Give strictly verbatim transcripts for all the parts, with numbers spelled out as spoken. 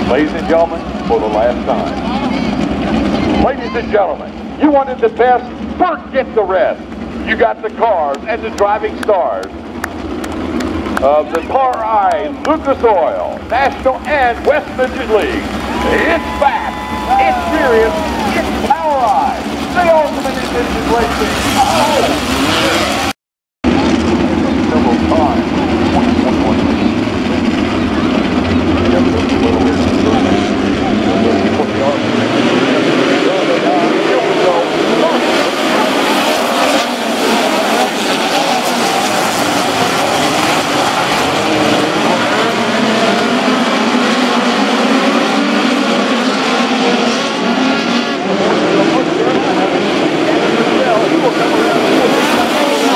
Ladies and gentlemen, for the last time. Ladies and gentlemen, you wanted the best, forget the rest. You got the cars and the driving stars of the Car Eye, Lucas Oil, National and West Midget League. It's fast, it's serious, it's Power Eye, the ultimate in midget racing. Oh! Several times. He will come around.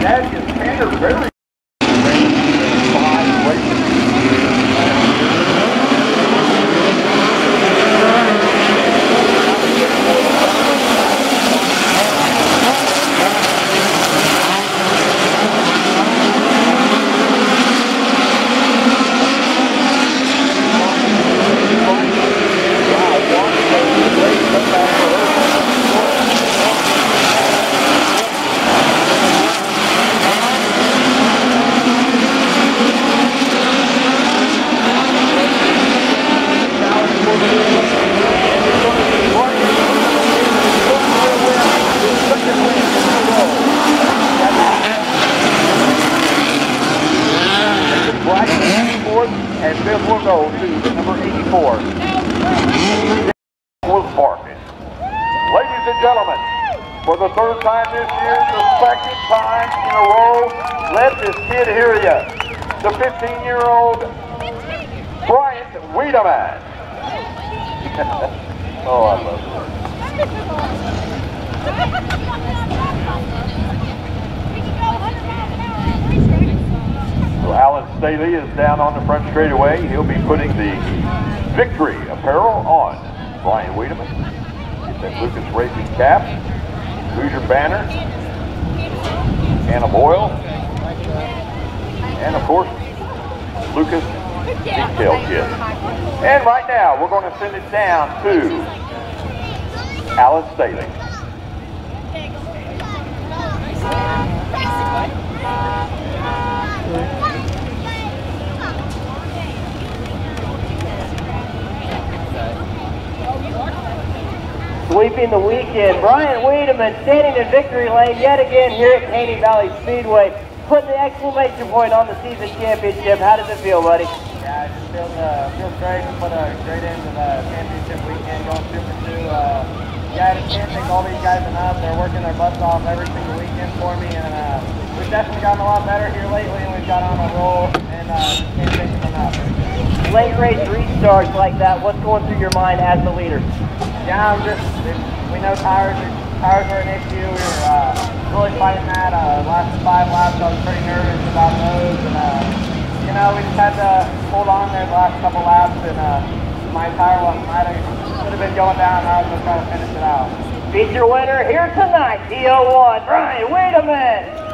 That is Tanner Berry. And fifth will go to number eighty-four. Was barking. Ladies and gentlemen, for the third time this year, the second time in a row, let this kid hear you. The fifteen-year-old Bryant Wiedemann. Oh, I love So Alan Staley is down on the front straightaway. He'll be putting the victory apparel on Bryant Wiedemann. Get that Lucas Racing cap, Hoosier banner, Anna Boyle, and of course, Lucas detail kit. And right now, we're going to send it down to Alan Staley. Sweeping the weekend, Bryant Wiedemann standing in victory lane yet again here at Caney Valley Speedway, putting the exclamation point on the season championship. How does it feel, buddy? Yeah, it just feels, uh, feels great to put a great end to the championship weekend, going Super two. Uh, yeah, I just can't thank all these guys enough. They're working their butts off every single weekend for me, and uh, we've definitely gotten a lot better here lately, and we've got on a roll, and uh, just can't thank them enough. Late race restarts like that, what's going through your mind as the leader? Yeah, I'm just, we know tires are, tires are an issue. We were uh, really fighting that. Uh, last five laps, I was pretty nervous about those. And, uh, you know, we just had to hold on there the last couple laps. And uh, my tire might have, could have been going down. And I was going to try to finish it out. Feature winner here tonight, D O one, Bryant Wiedemann.